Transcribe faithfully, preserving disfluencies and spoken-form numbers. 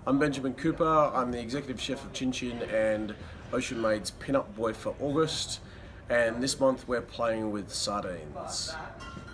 I'm Benjamin Cooper. I'm the executive chef of Chin Chin and Ocean Made's Pin-Up Boy for August, and this month we're playing with sardines.